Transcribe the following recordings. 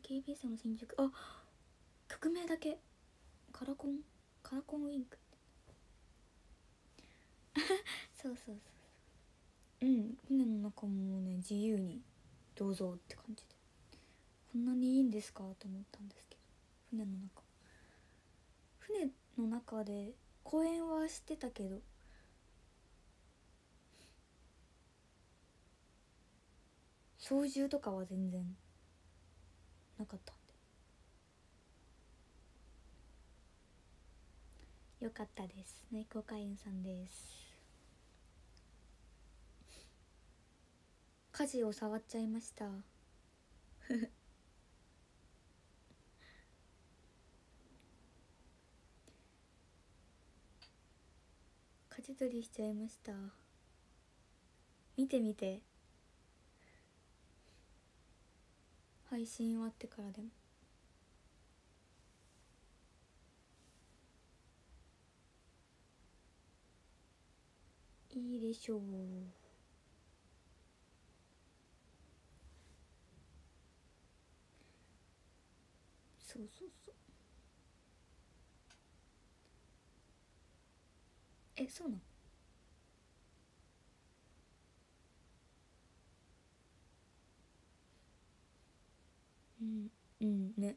KBS の新曲、あ、曲名だけカラコンウインクそうそうそう、うん、船の中もね自由にどうぞって感じで、こんなにいいんですかと思ったんですけど、船の中で公演はしてたけど、操縦とかは全然なかったんでよかったです。内藤海運さんです。舵を触っちゃいました舵取りしちゃいました。見てみて、配信終わってからでも。いいでしょう。そうそうそう、え、そうなの？うんうんね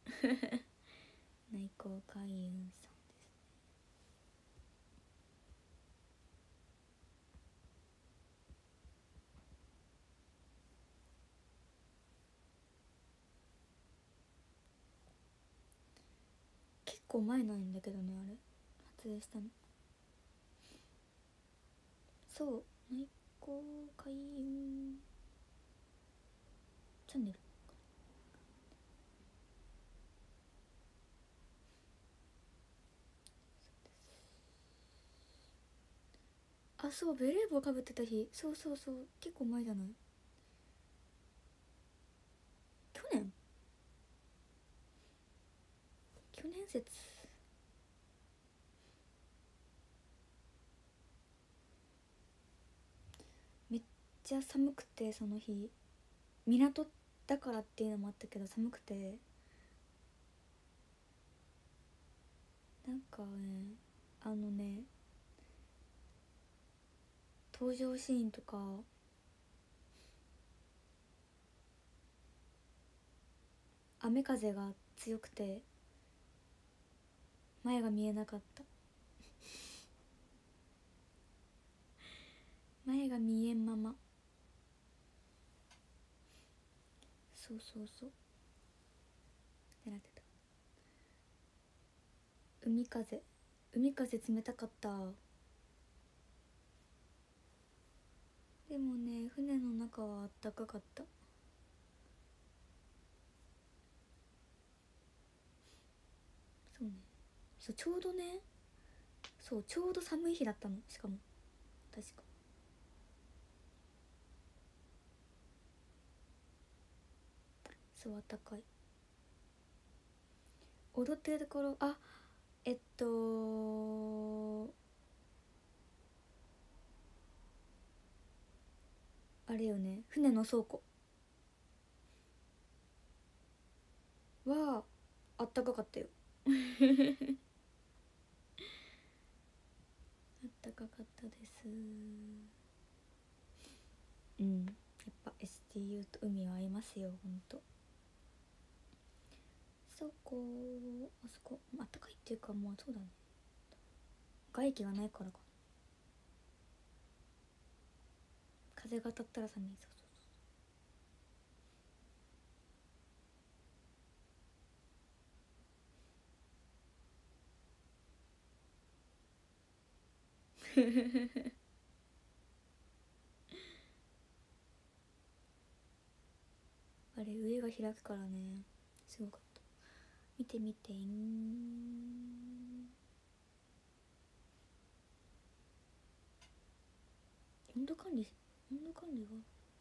内藤海運さんですね。結構前なんだけどね、あれ撮影したの。そう、内藤海運チャンネル。あ、そう、ベレー帽かぶってた日、そうそうそう、結構前じゃない？去年説。めっちゃ寒くて、その日港だからっていうのもあったけど寒くて、なんかね、あのね、登場シーンとか雨風が強くて前が見えなかった。前が見えんまま、そうそうそうってなってた。海風冷たかった。でもね、船の中はあったかかった。そうね、そう、ちょうどね、そう、ちょうど寒い日だったの、しかも確か。そう、あったかい。踊ってるところ、あ、あれよね、船の倉庫はあったかかったよあったかかったです。うん、やっぱ STU と海は合いますよ、ほんと。そこ、あそこあったかいっていうか、もうそうだね、外気がないからかな。風が当たったら寒い。そうそうあれ上が開くからね、すごかった。見てみて温度管理は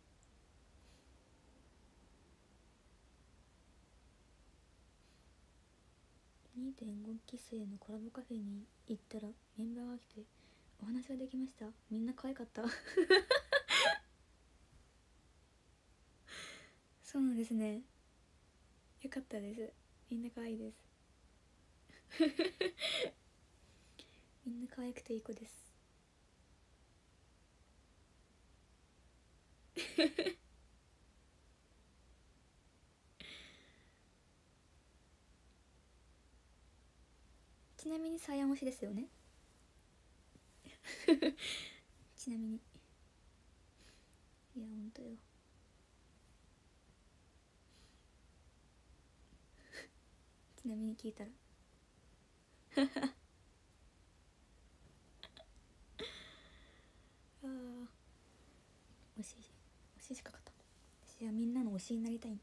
2.5 期生のコラボカフェに行ったらメンバーが来てお話ができました。みんな可愛かったそうなんですね。 よかったです。みんな可愛いです。みんな可愛くていい子です。ちなみにサヤン推しですよね。ちなみに、いやほんとよ。ちなみに聞いたらああ、推ししか勝たん。私はみんなの推しになりたいんで。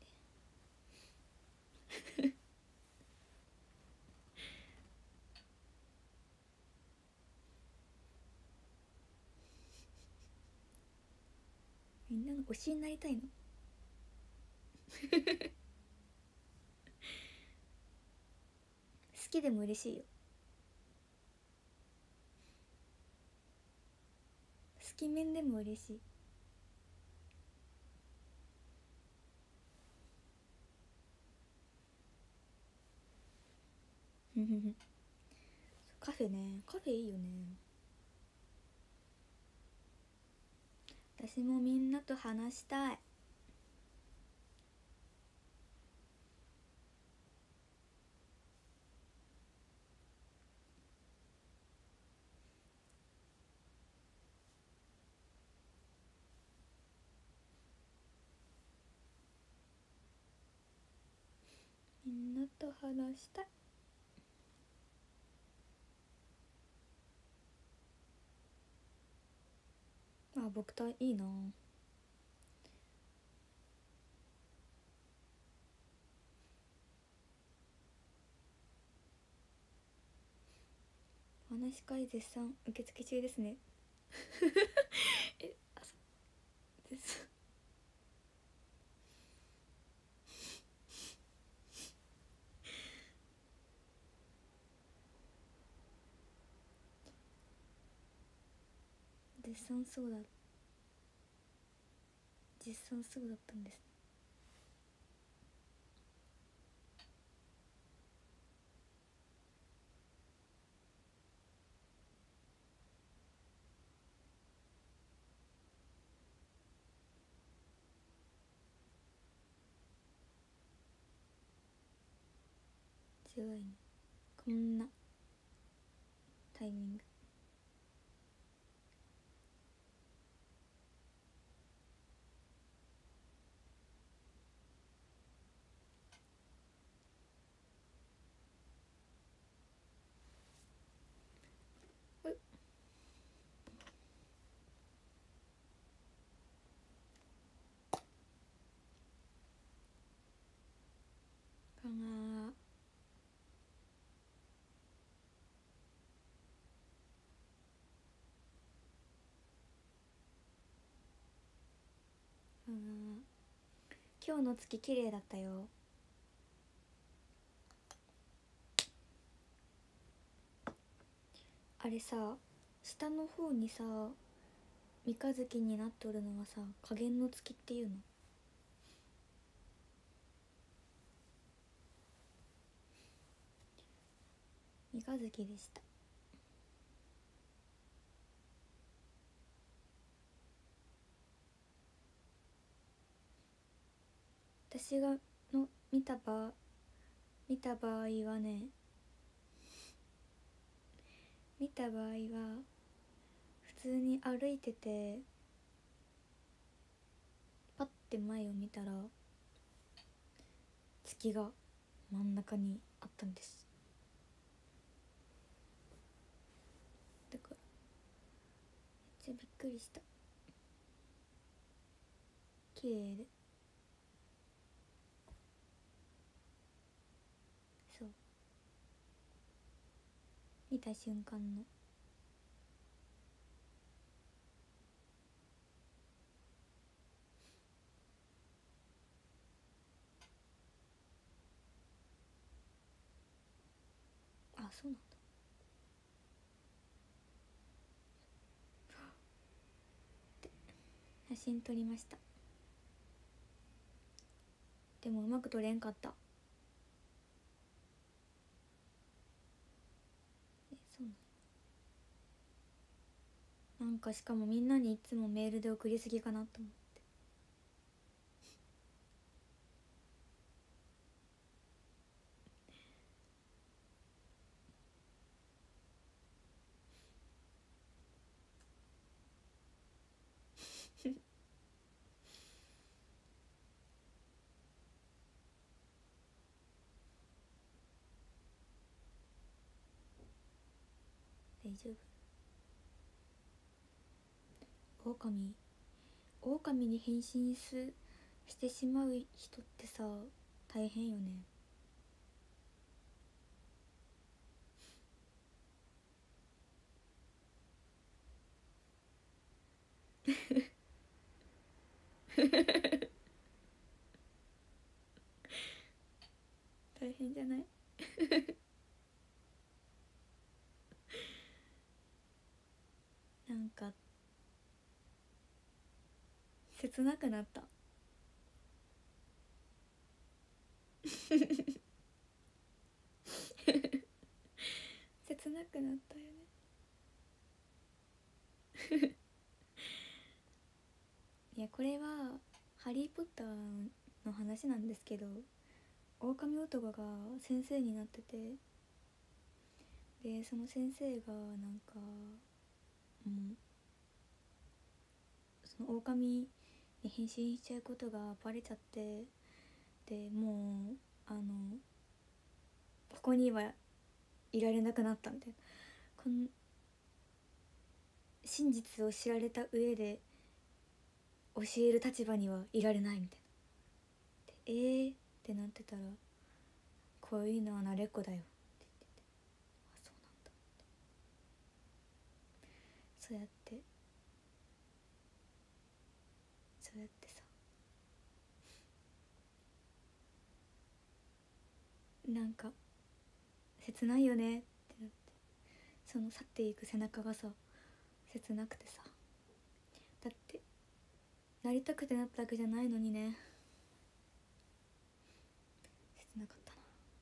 みんなの推しになりたいの。好きでも嬉しいよ。好き面でも嬉しい。カフェね、カフェいいよね。私もみんなと話したい。みんなと話したい。あ、僕といいな。お話し会絶賛受付中ですね。あ、そうです。絶賛そうだ。実際そうだったんですね。すごいね、こんなタイミング。かな今日の月綺麗だったよ。あれさ、下の方にさ三日月になっとるのはさ、下弦の月っていうの。三日月でした。私がの見た場合はね、見た場合は普通に歩いててパッて前を見たら月が真ん中にあったんです。だからめっちゃびっくりした。綺麗で、そう、見た瞬間の。あ、そうなんだ。写真撮りました。でもうまく撮れんかった。 なんかしかもみんなにいつもメールで送りすぎかなと思って。大丈夫。狼に変身してしまう人ってさ、大変よね。大変じゃない？なんか切なくなった。切なくなったよね。いやこれはハリー・ポッターの話なんですけど、狼男が先生になってて、でその先生がなんかその狼に変身しちゃうことがバレちゃって、でもうここにはいられなくなったみたいな、この真実を知られた上で教える立場にはいられないみたいな。でってなってたら、こういうのは慣れっこだよって言ってて、あ、そうなんだって。そうやってさ、なんか切ないよねってなって、その去っていく背中がさ切なくてさ、だってなりたくてなったわけじゃないのにね。切なかったな。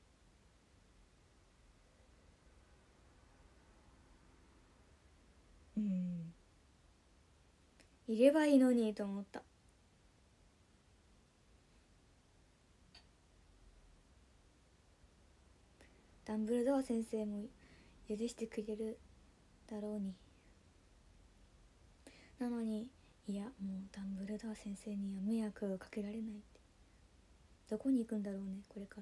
うん、いればいいのにと思った。ダンブルドア先生も許してくれるだろうに。なのに、いやもうダンブルドア先生には迷惑をかけられないって。どこに行くんだろうねこれから。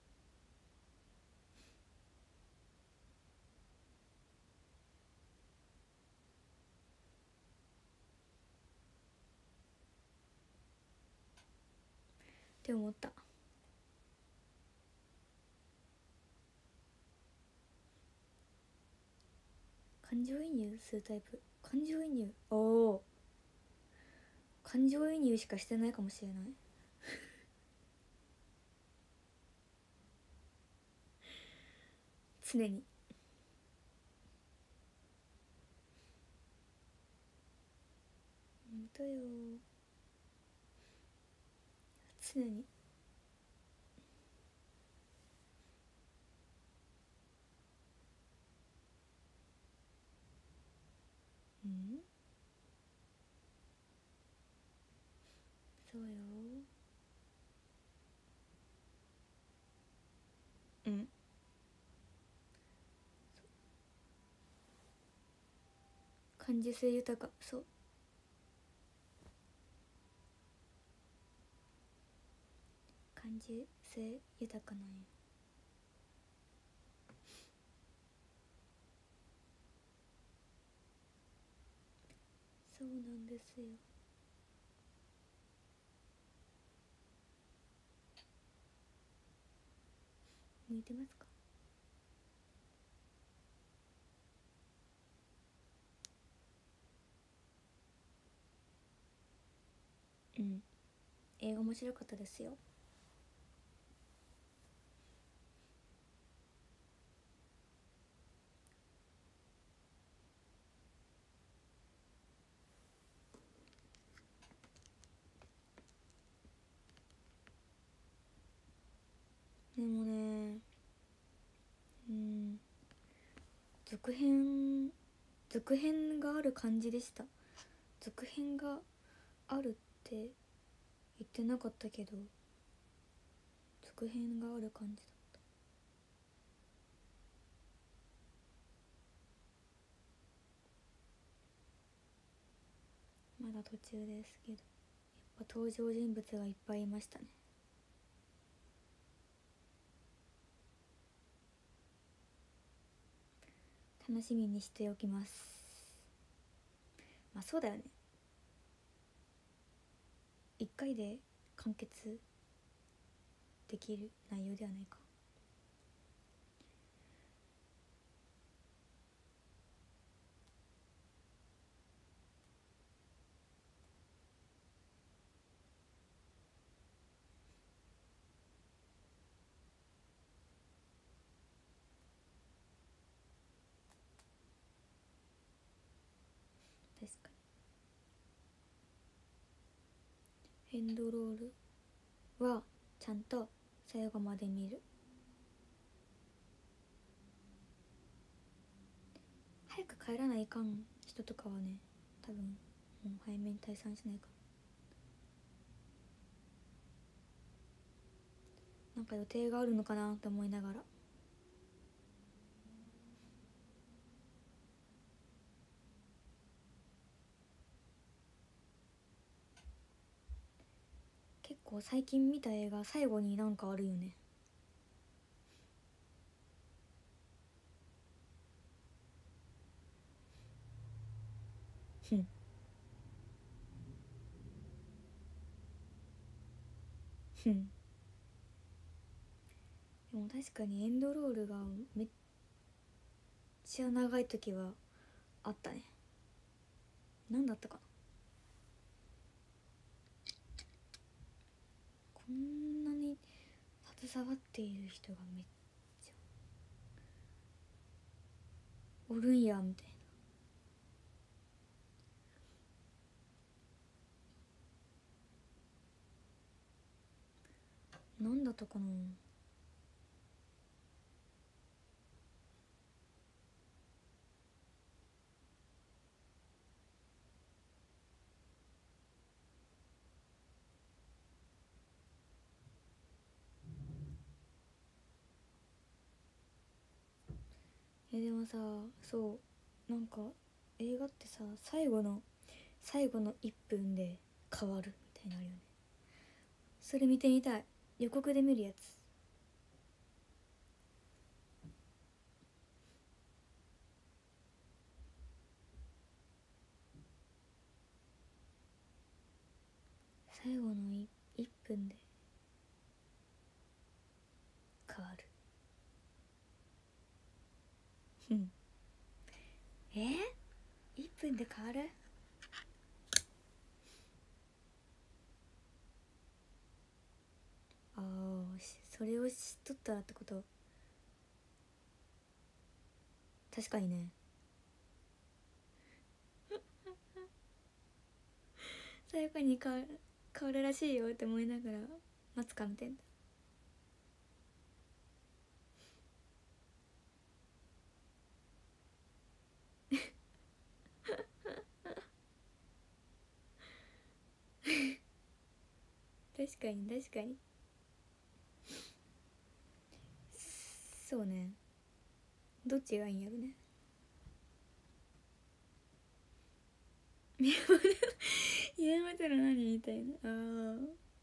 って思った。感情移入するタイプ。感情移入、おお、感情移入しかしてないかもしれない。常に。本当よ、常に。うん、そうよ。うん、感受性豊か。そう、感受性豊かなんよ。そうなんですよ。向いてますか？うん、映画面白かったですよ。でもね、うん、続続編がある感じでした。続編があるって言ってなかったけど、続編がある感じだった。まだ途中ですけど、やっぱ登場人物がいっぱいいましたね。楽しみにしておきます。まあそうだよね、1回で完結できる内容ではないか。確かにエンドロールはちゃんと最後まで見る。早く帰らないかん人とかはね、多分もう早めに退散しないかな。なんか予定があるのかなと思いながら。結構最近見た映画最後になんかあるよね。ふんふん。でも確かにエンドロールがめっちゃ長い時はあったね。何だったかな。こんなに携わっている人がめっちゃおるんやみたいな。何だったかな。でもさ、そうなんか映画ってさ、最後の1分で変わるみたいなのあるよね。それ見てみたい。予告で見るやつ。最後の1分で変わる。うん1分で変わる。ああ、それを知っとったらってこと。確かにね。最後に変わるらしいよって思いながら待つかみたいな。確かに確かに。そうね、どっちがいいんやろね。家までの何みたいな。あ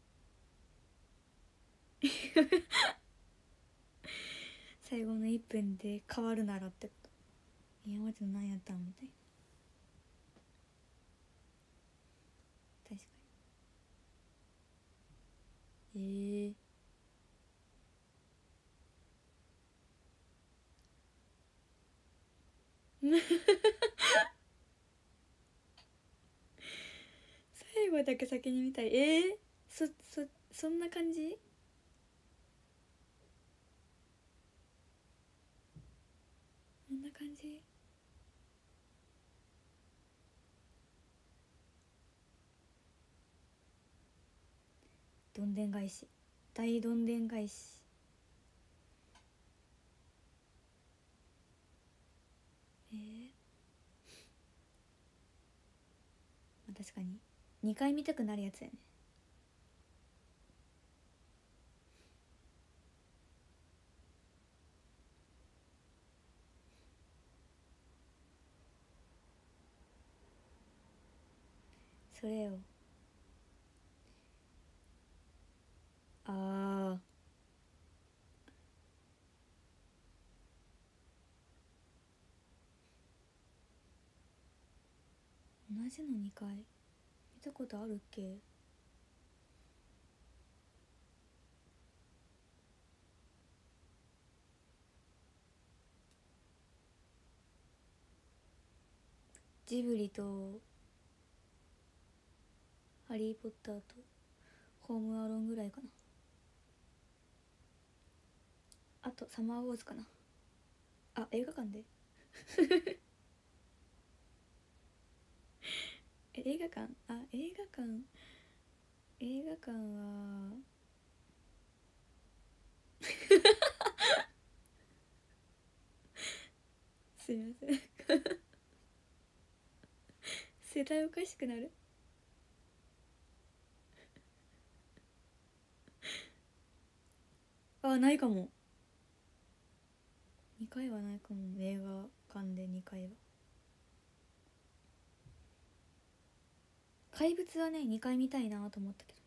最後の1分で変わるならってこと。今までの何やったんみたいな。確かに。最後だけ先に見たい。そんな感じ。こんな感じ。どんでん返し、大どんでん返し。 確かに2回見たくなるやつやね。それよ。ああ、同じの2回見たことあるっけ。ジブリとハリー・ポッターとホームアローンぐらいかな。あとサマーウォーズかな。あ、映画館で映画館、映画館はすいません世代おかしくなる。あ、ないかも。2回はないかも。映画館で2回は。怪物はね2回見たいなと思ったけど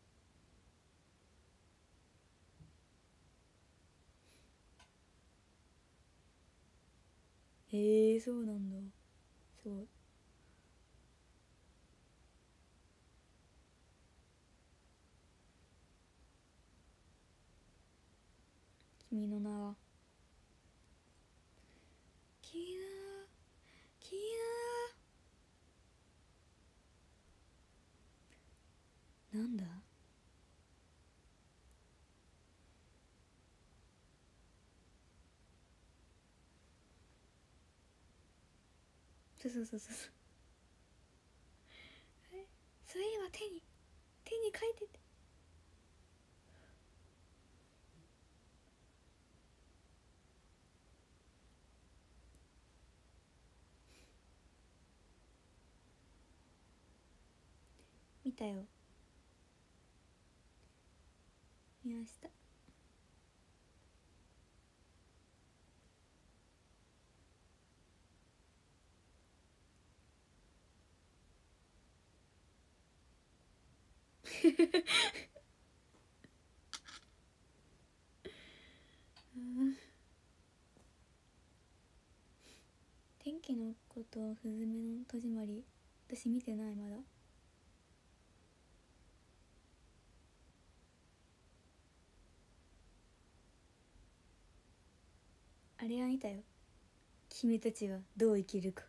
ね。へえ、そうなんだ。すごい。君の名は。君の名は、君の名は。なんだ。そうそうそうそう。それ今手に書いてて。見たよ。見ました天気の子とすずめの戸締まり、私見てないまだ。あれは見たよ。君たちはどう生きるか。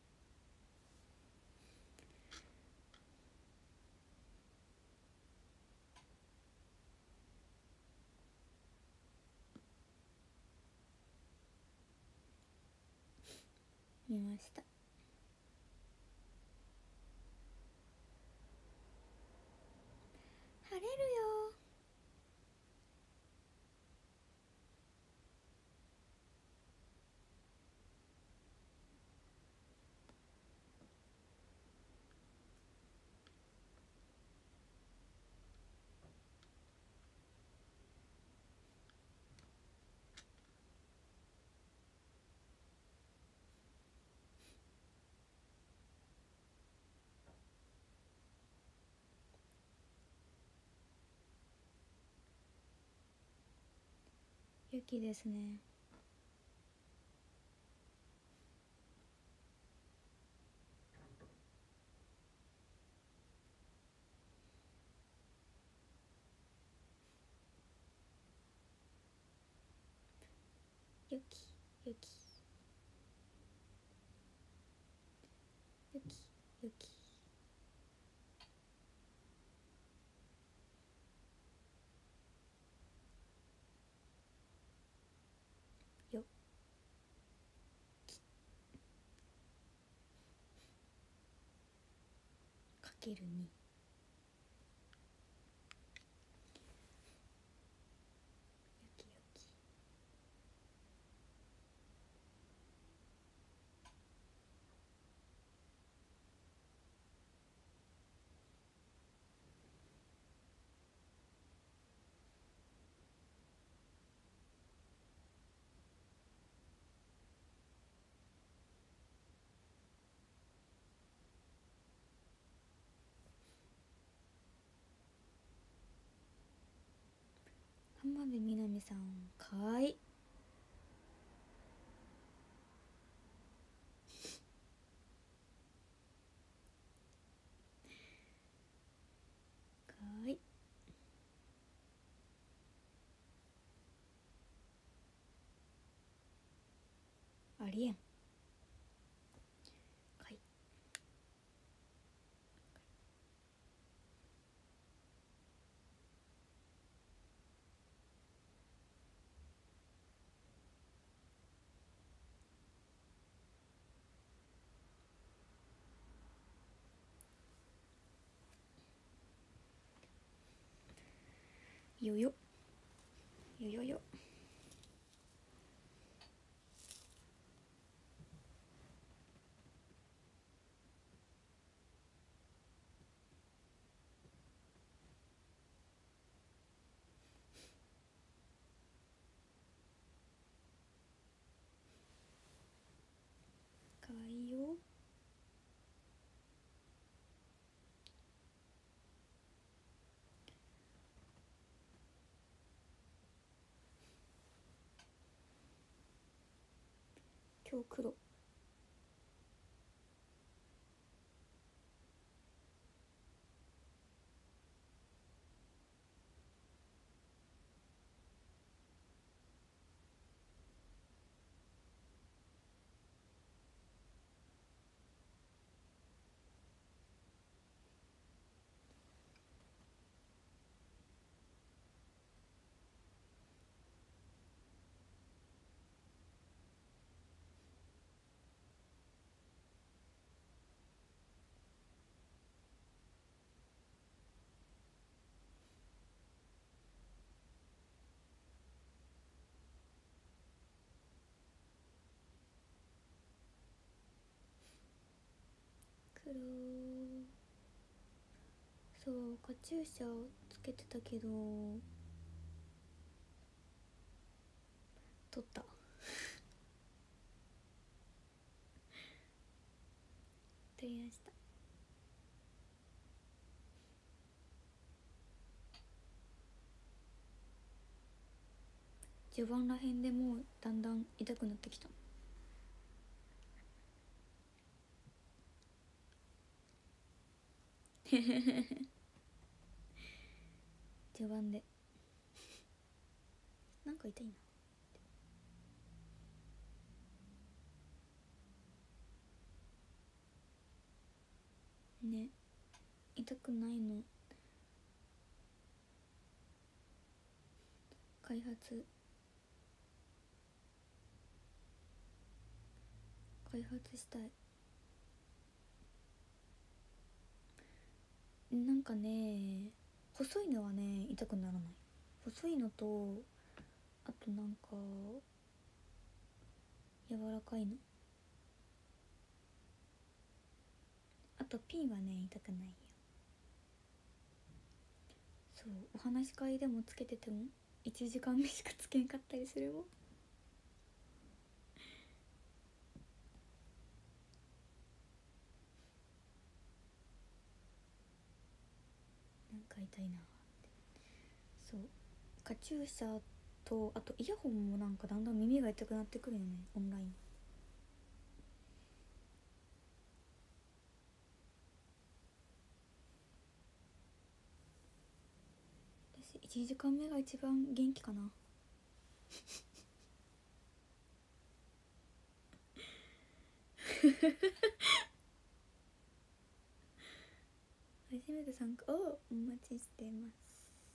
見ました。晴れるよ。雪ですね。雪雪雪雪。よかける2。雪雪。 浜辺美波さんかわいい。かわいい。ありえん。はい。よよよよよ。かわいいよ。今日黒。黒。そうカチューシャをつけてたけど取った提案した。序盤らへんでもうだんだん痛くなってきた。序盤でなんか痛いな。ね、痛くないの。開発したい。なんかね、細いのはね痛くならない。細いのとあとなんか柔らかいの、あとピンはね痛くないよ。そうお話し会でもつけてても1時間目しかつけんかったりするもん。なんか痛いな。そうカチューシャとあとイヤホンもなんかだんだん耳が痛くなってくるよね、オンライン。私1時間目が一番元気かな。初めて参加お待ちしてます。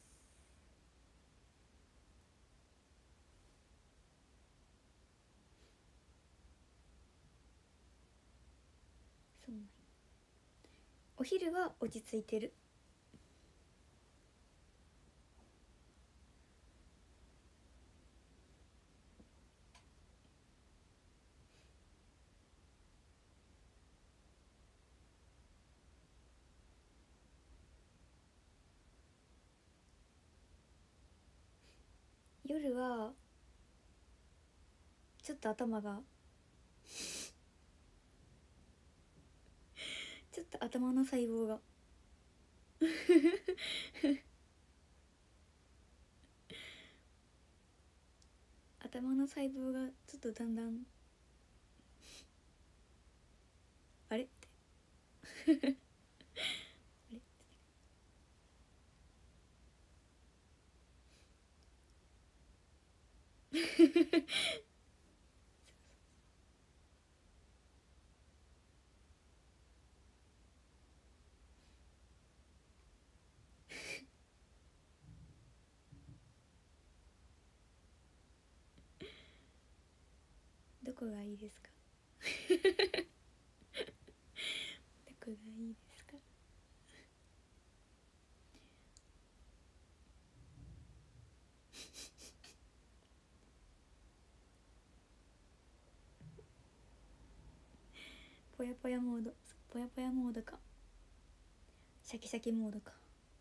そうなんや。お昼は落ち着いてる。夜はちょっと頭がちょっと頭の細胞が頭の細胞がちょっとだんだんあれってあれどこがいいですかどこがいいですか？ぽやぽやモード、ぽやぽやモードかシャキシャキモードか。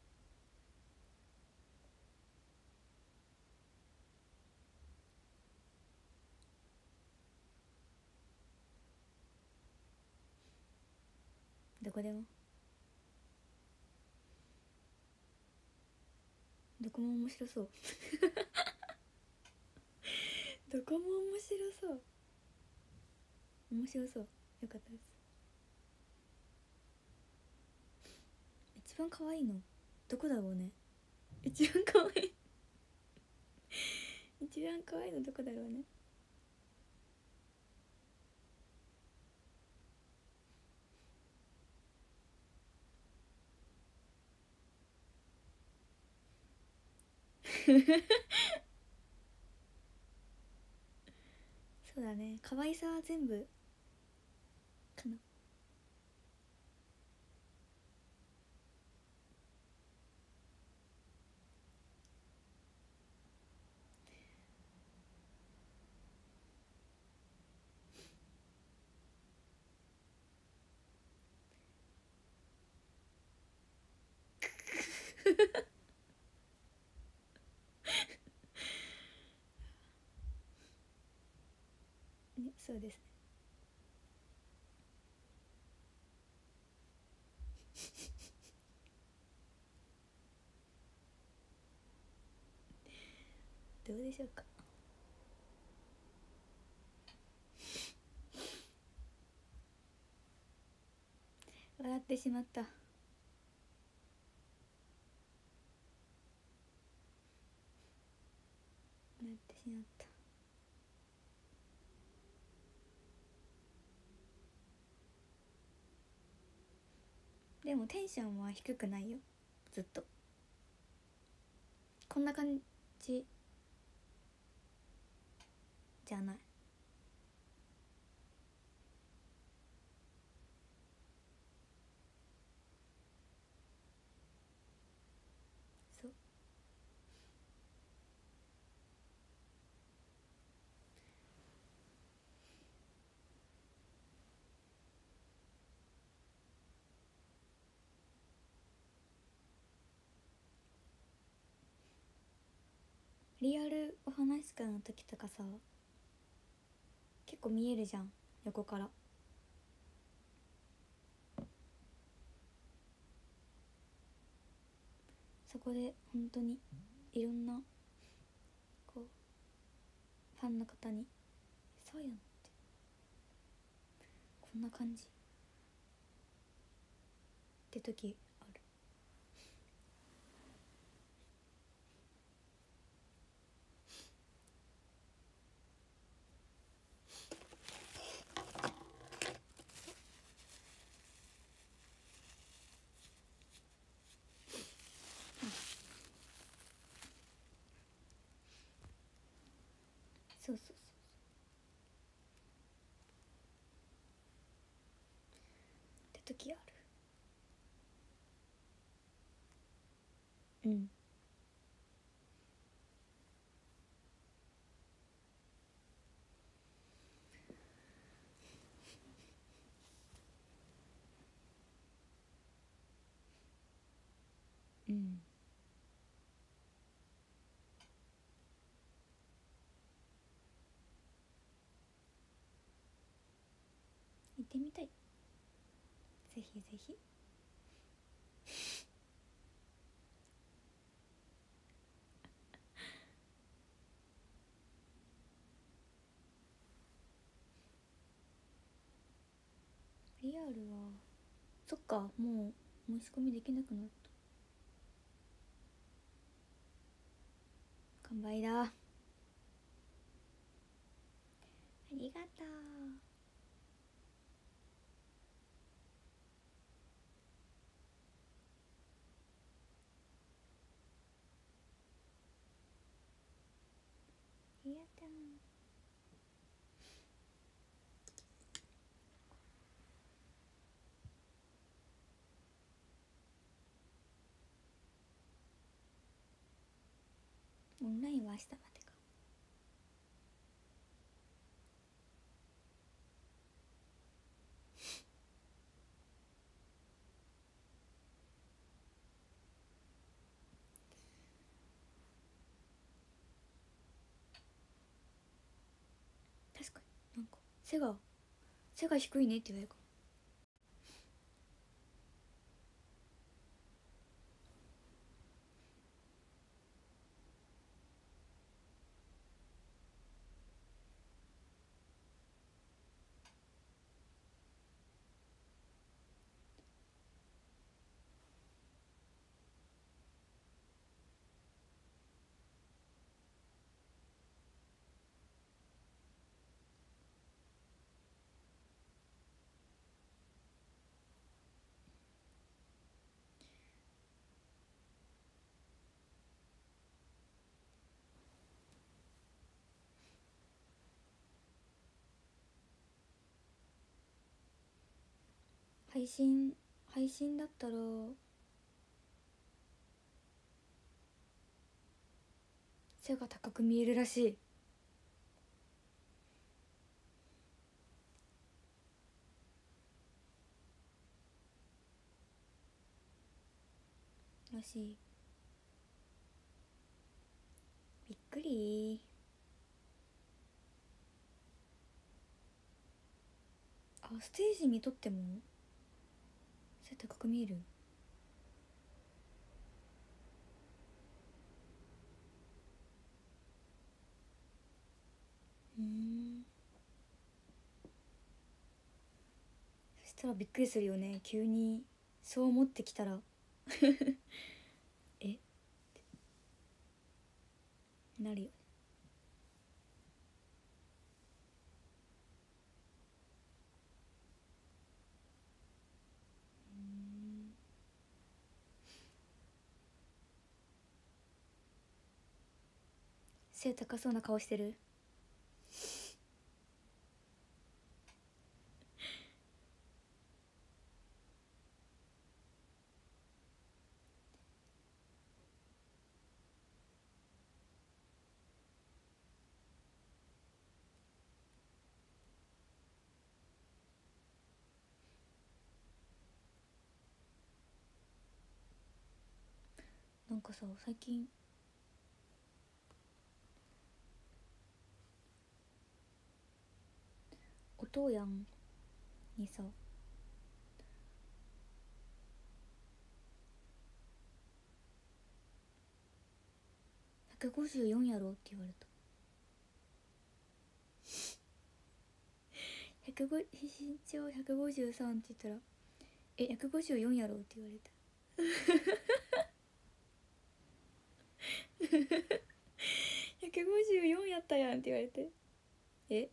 どこでもどこも面白そうどこも面白そう、面白そう、よかったです。一番可愛いのどこだろうね。一番可愛い一番可愛いのどこだろうね。そうだね、可愛さは全部かな。ね、そうですね。どうでしょうか。笑ってしまった、笑ってしまった。でもテンションは低くないよ、ずっとこんな感じじゃない。そう、リアルお話し会の時とかさ、結構見えるじゃん、横から。そこで本当にいろんなこうファンの方に「そうやん」ってこんな感じって時ある。そうそうそうって時ある。うん、うん、行ってみたい。ぜひぜひ。 あるわ。そっか、もう申し込みできなくなった。完売だ。ありがとう。ありがとう。オンラインは明日までか。確かになんか背が低いねって言われるかも。配信だったら背が高く見えるらしい。らしい。びっくり。あ、ステージ見とっても背高く見える。そしたらびっくりするよね、急にそう思ってきたらえなるよね。背高そうな顔してる。なんかさ、最近お父やんにさ、154やろって言われた。身長153って言ったら154やろって言われた。154やったやんって言われて、え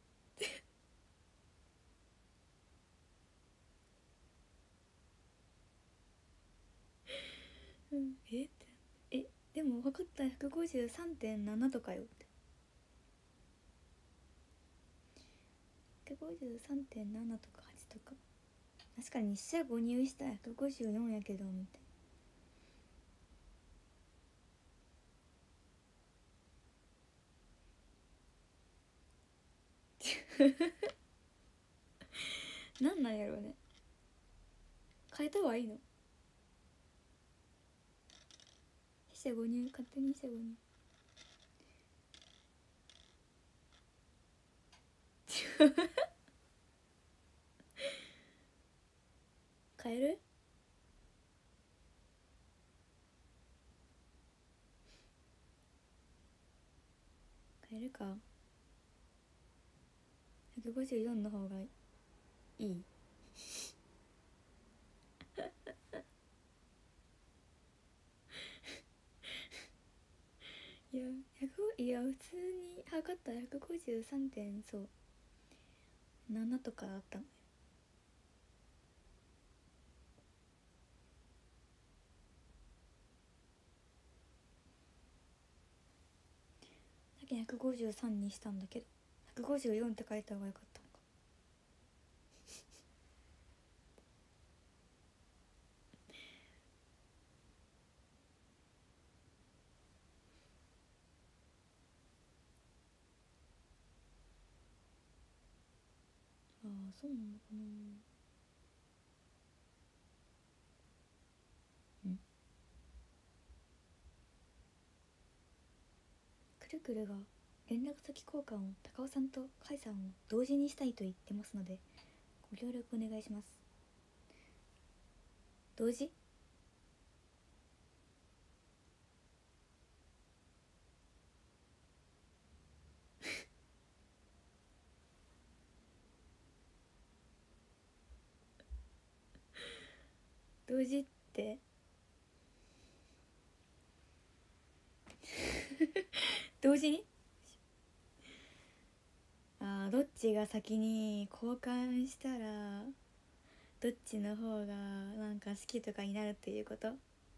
うんえってでも分かった、153.7とかよって。153.7とか8とか、確かに日射誤入したら154やけどみたいな。なんなんやろうね。変えた方がいいの？日射誤入、勝手に日射誤入変える？変えるか。154の方がいい。 いや普通に測ったら153点そう7とかあったのよ。だけど153にしたんだけど154って書いた方がよかったのか。ああそうなのかな。くるくるが連絡先交換を高尾さんと甲斐さんを同時にしたいと言ってますのでご協力お願いします。同時同時って同時にどっちが先に交換したらどっちの方がなんか好きとかになるっていうこと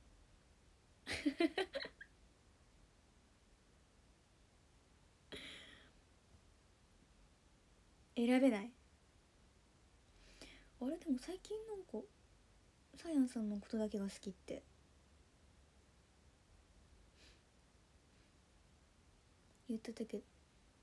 選べない。あれでも最近なんかサヤンさんのことだけが好きって言ってたけど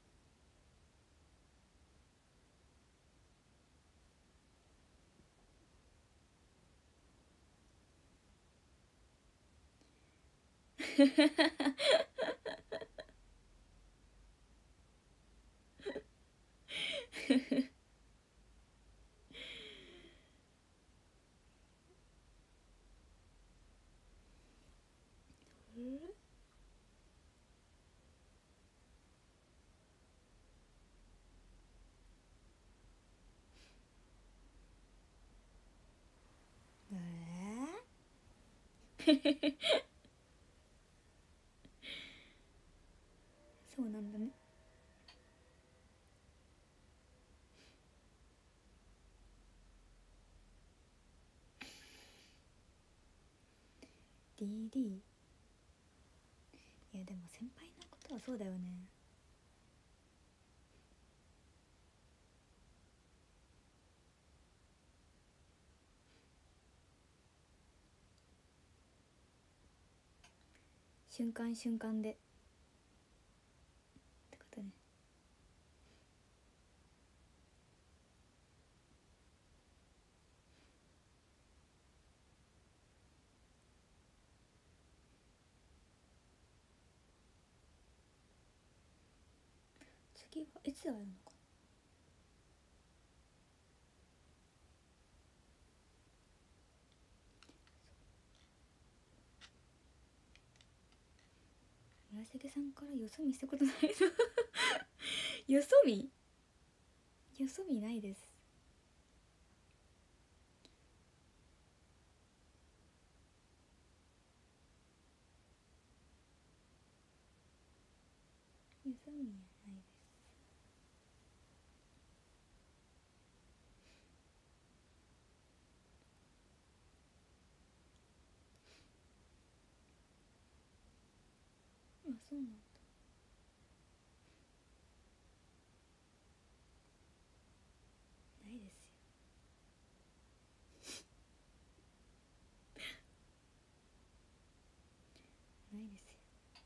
そうなんだね。DD いやでも先輩のことはそうだよね。瞬間瞬間でってことね。次はいつ会えるのか。村重さんからよそ見したことないのよそ見よそ見ないです。よそ見はないです。そうなんだ。ないですよ。ないですよ。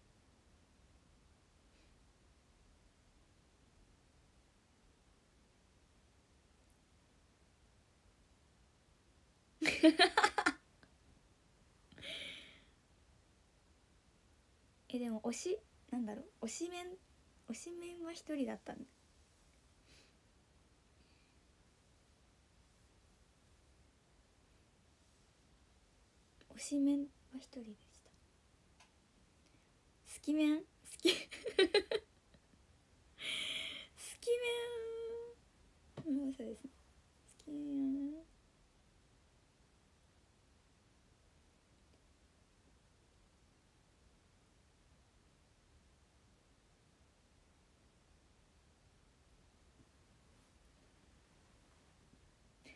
でもなんだろう推しメンは一人だったんだ。推しメンは一人でした。好きメン好き好きメンそうですね。好きメン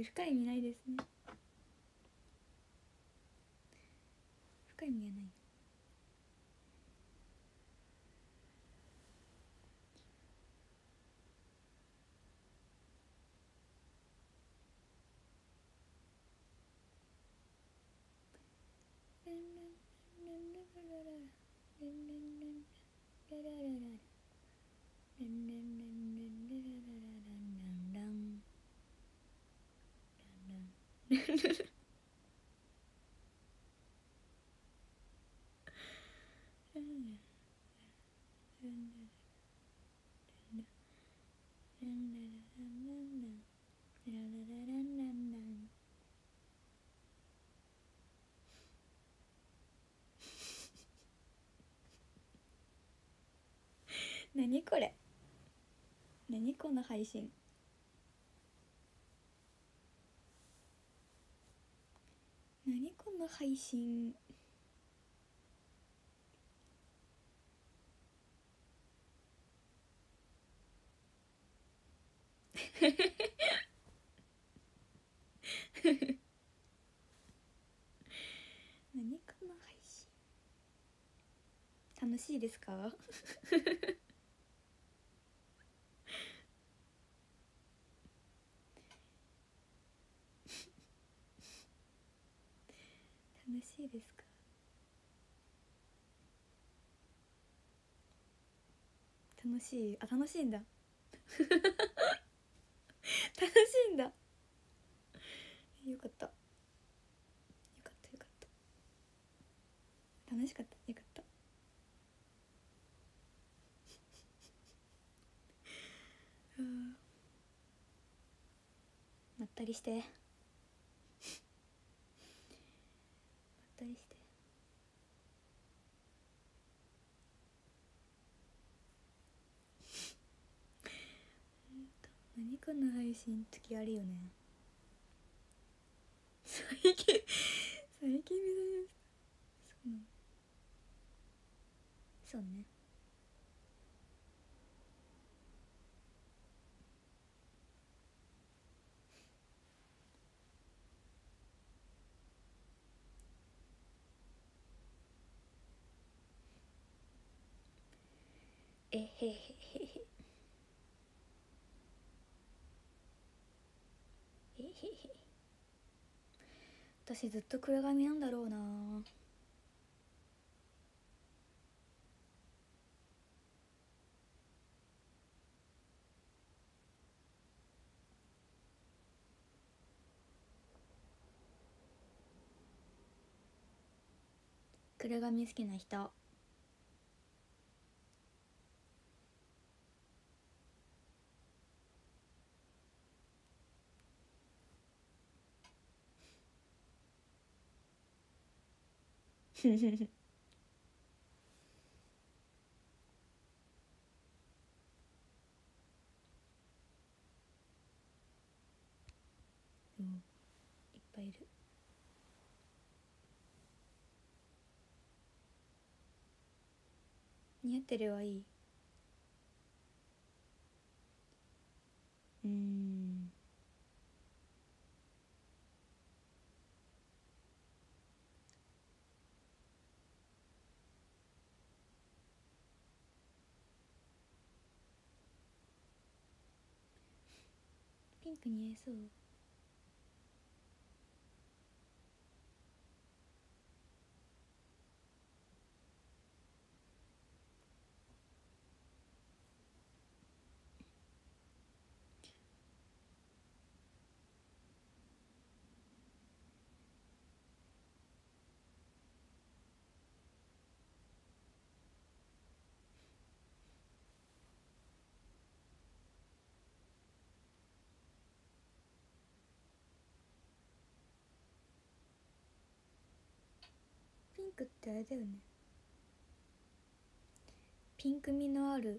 深い意味ないですね。深い意味はない。何これ、何この配信。何この配信。何この配信。楽しいですか？楽しいですか？楽しい。あ、楽しいんだ。楽しいんだ。よかった、よかった、よかった。楽しかった、よかった。まったりして、まったりして。何この配信時あるよね。最近最近見られました。そうね。えへへへへ。えへへ。私ずっと黒髪なんだろうな。黒髪好きな人。ふふふ。いっぱいいる。似合ってるはいい。ピンク似合いそう。ピンクってあれだよね、ピンク味のある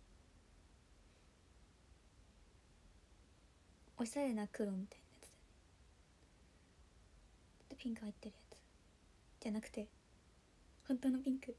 おしゃれな黒みたいなやつだよね。ピンク入ってるやつじゃなくて本当のピンク。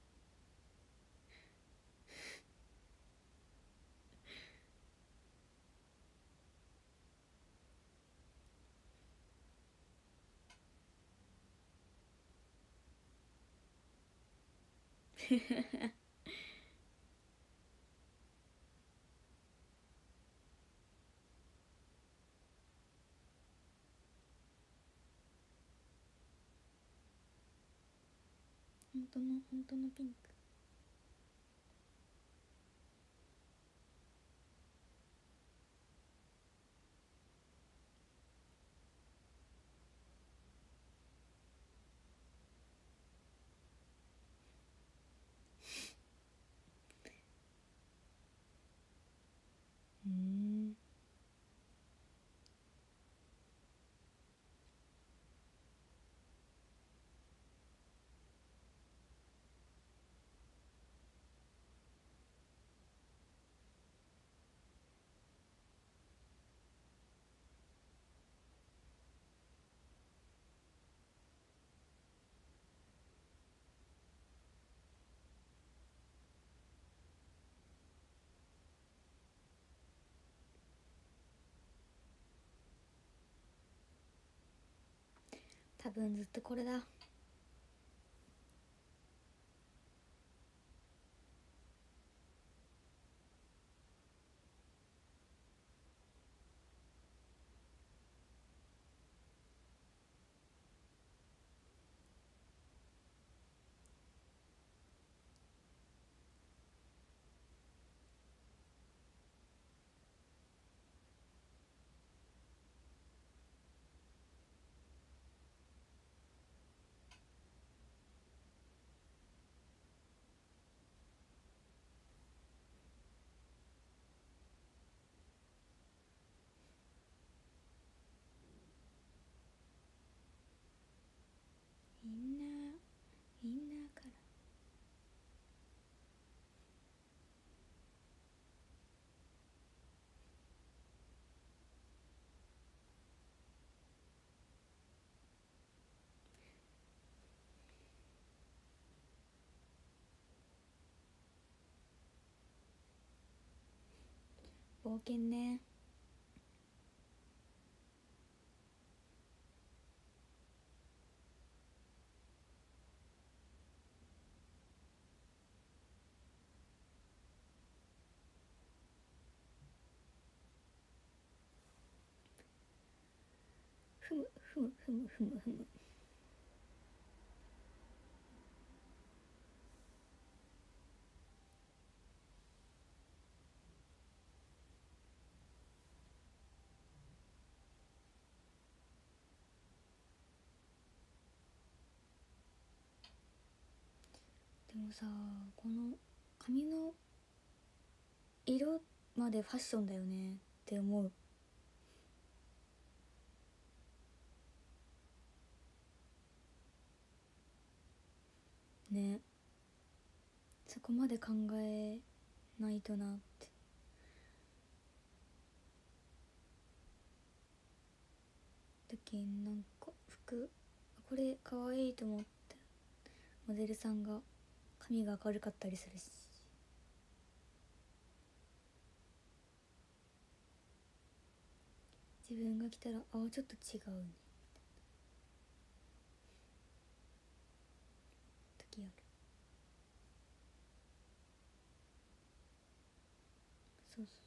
本当のピンク。多分ずっとこれだ。インナーカラー。冒険ね。ふむふむふむふむふむ。でもさ、この髪の色までファッションだよねって思う。ね、そこまで考えないとなって。だけんなんか服これかわいいと思ってモデルさんが髪が明るかったりするし、自分が着たらちょっと違うね時ある。そうそう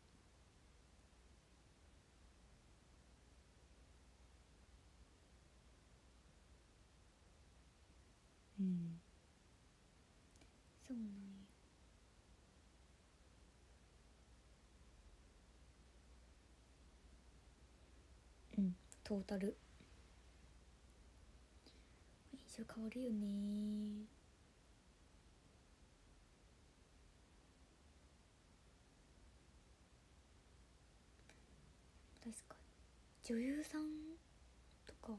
そう、そうなんよ。トータル印象変わるよね。確かに女優さんとか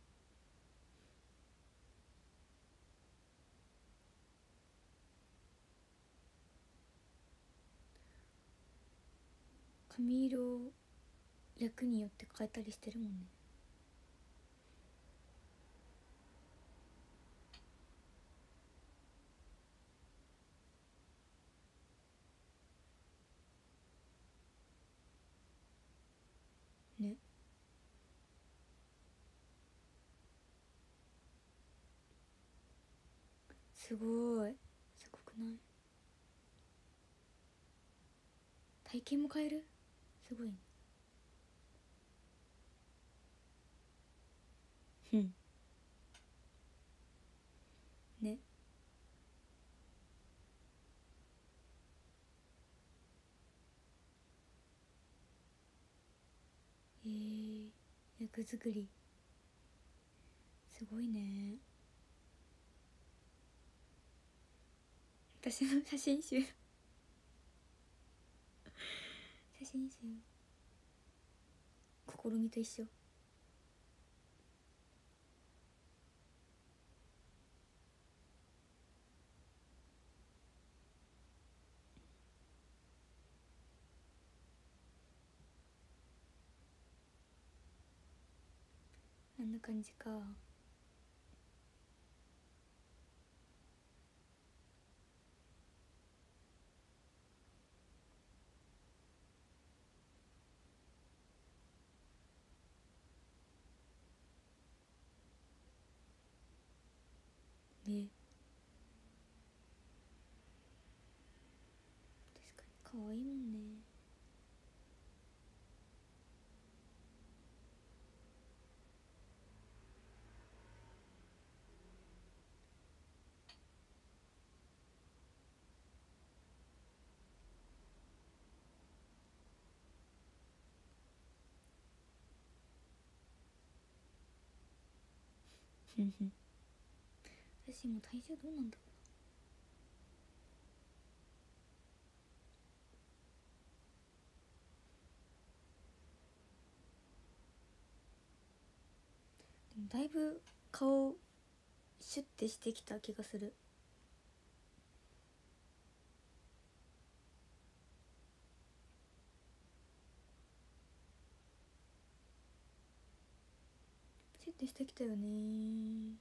髪色役によって変えたりしてるもんね。ね、すごい。 ない。体型も変える、すごいね。うんね。役作りすごいね。私の写真集試みと一緒。あんな感じか。ね、確かに可愛いもんね。ふんふん。私も体重どうなんだろう。でもだいぶ顔シュッてしてきた気がする。シュッてしてきたよね。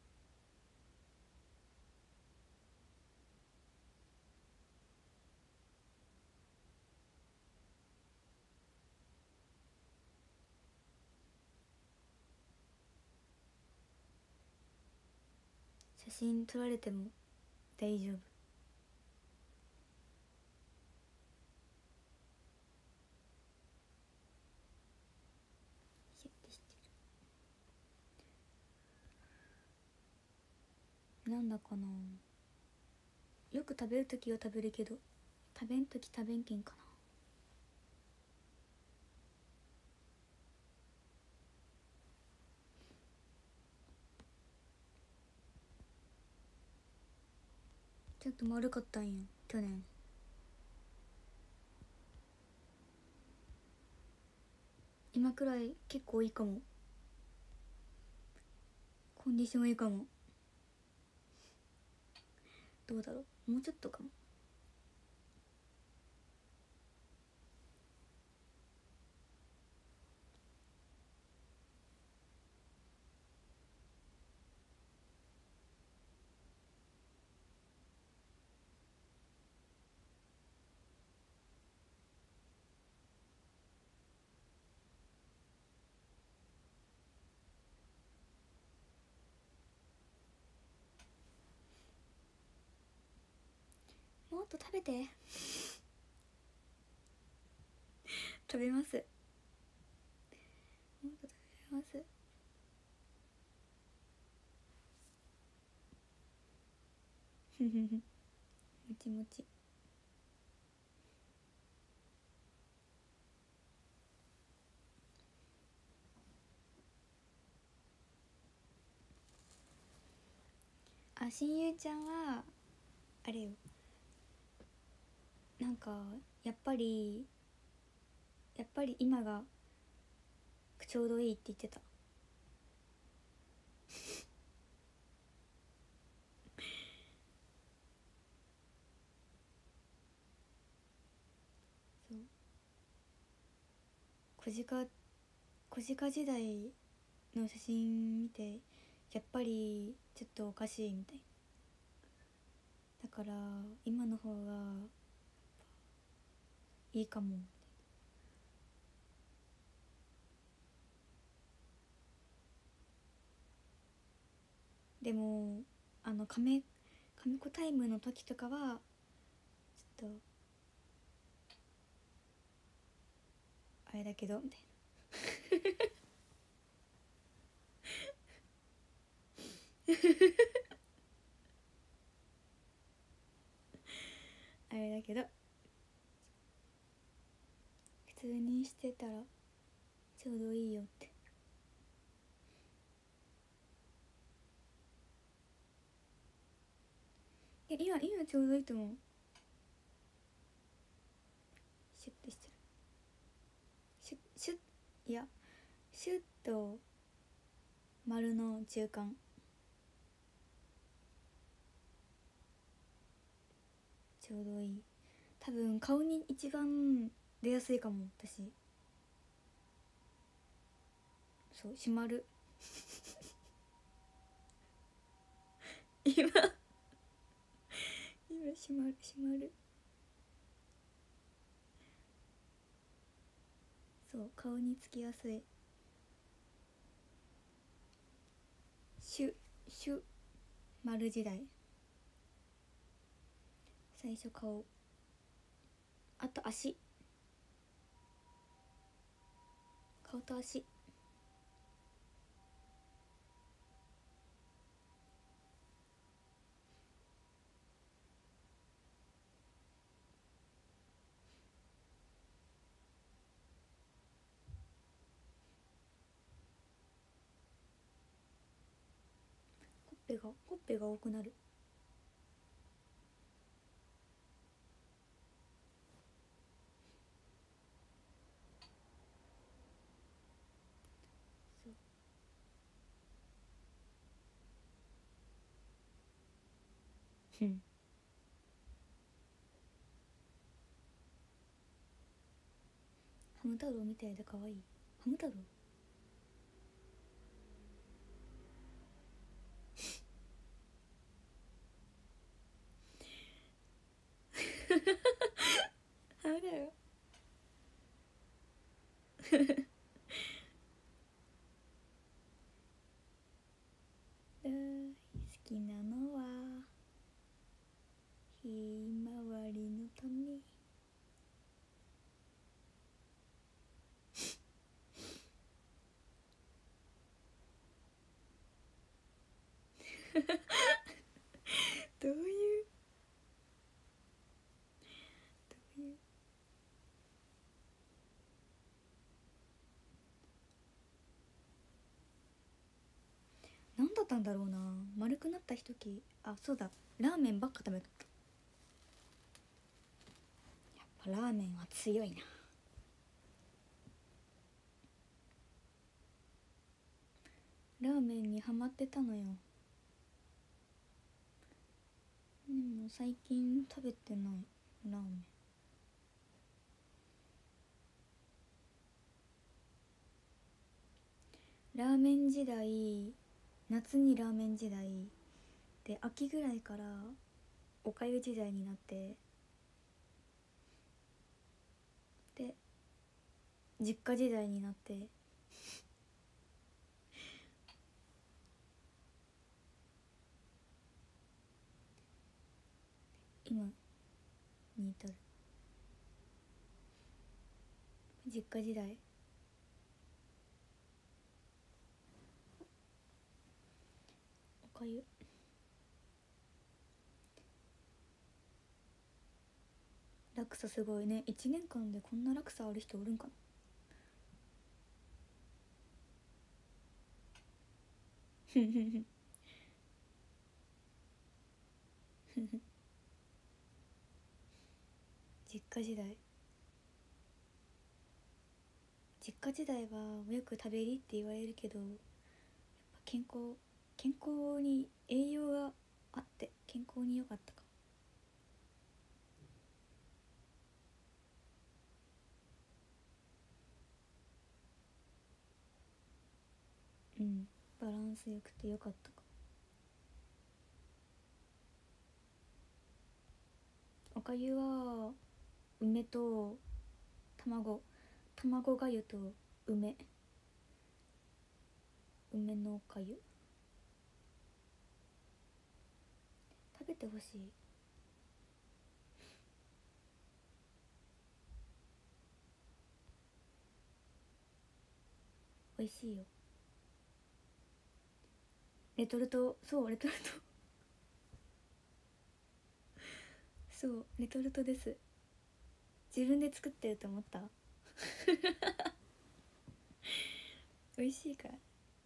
写真撮られても大丈夫。シュッてしてる。なんだかな、よく食べるときは食べるけど、食べんとき食べんけんかな。ちょっと丸かったんや去年。今くらい結構いいかも。コンディションいいかも。どうだろう、もうちょっとかも。もっと食べて食べます、もっと食べます。ふふふもちもち。あ、親友ちゃんはあれよ、なんかやっぱり今がちょうどいいって言ってた。そう、小鹿時代の写真見て、やっぱりちょっとおかしいみたいだから、今の方がいいかも。でもあの神子タイムの時とかはちょっとあれだけどみたいなあれだけど普通にしてたらちょうどいいよって。今ちょうどいいと思う。シュッてしてる。シュッいやシュッと丸の中間。ちょうどいい。多分顔に一番出やすいかも私。そう締まる今締まる。そう顔につきやすい。シュ丸時代。最初顔、あと足、顔と足。ほっぺが多くなる。そうハム太郎みたいで可愛い。ハム太郎ハム太郎大好きなのはひまわりの種。どういう何だったんだろうな。丸くなった時、あ、そうだ、ラーメンばっか食べとった。やっぱラーメンは強いな。ラーメンにハマってたのよ。でも最近食べてないラーメン。ラーメン時代、夏にラーメン時代で、秋ぐらいからおかゆ時代になって、で実家時代になって、今に至る。実家時代、おかゆ。落差すごいね。1年間でこんな落差ある人おるんかな。ふふふ実家時代、実家時代はよく食べりって言われるけど、やっぱ健康に栄養があって健康に良かったか。うん、バランス良くて良かったか。おかゆは梅と卵がゆと梅のおかゆ食べてほしい。美味しいよ。レトルト、そうレトルトそうレトルトです。自分で作ってると思った？美味しいから。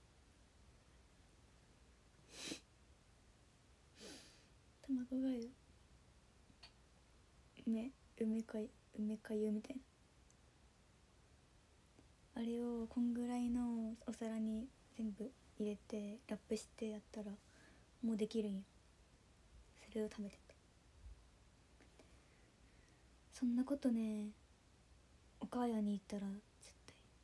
卵がゆ梅かゆみたいな、あれをこんぐらいのお皿に全部入れてラップしてやったらもうできるんよ。それを食べてた。そんなことね、お母やに言ったら絶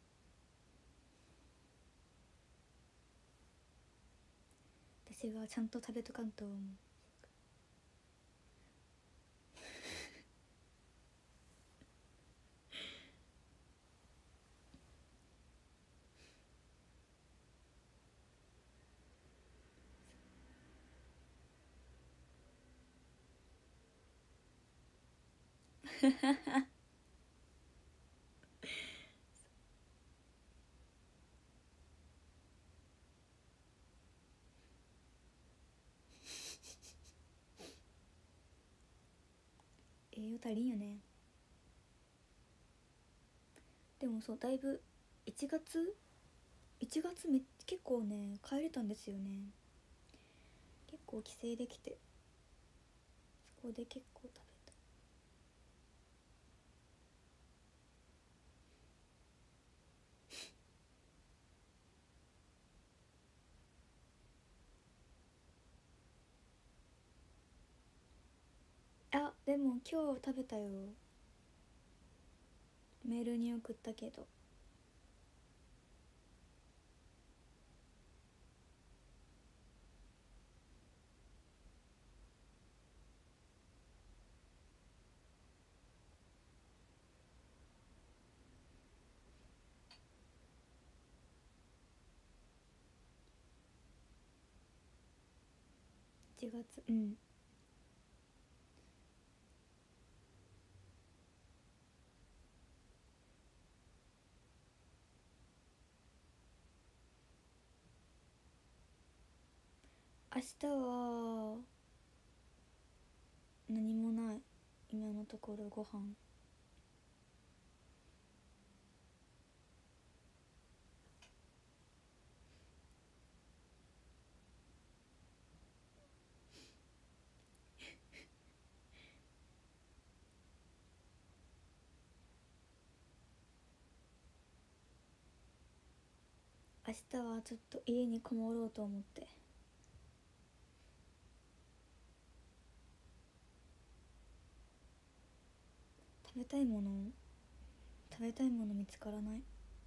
対私がちゃんと食べとかんと思う。栄養足りんよね。でもそうだいぶ1月結構ね帰れたんですよね。結構帰省できて、そこで結構食べた。あ、でも今日食べたよ。メールに送ったけど。1月、うん。明日は何もない。今のところご飯。明日はちょっと家にこもろうと思って。食べたいもの見つからない。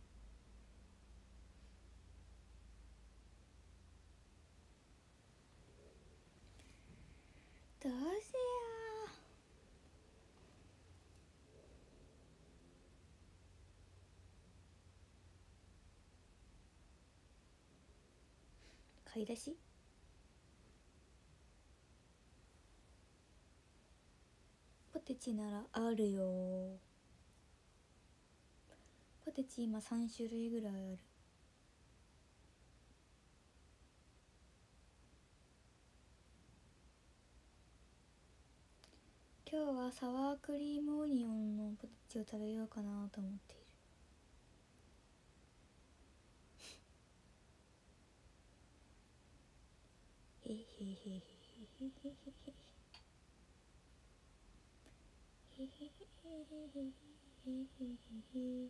どうしよう。買い出しポテチならあるよ。ポテチ今3種類ぐらいある。今日はサワークリームオニオンのポテチを食べようかなと思っている。へへへへへへへへへへへへへへへ。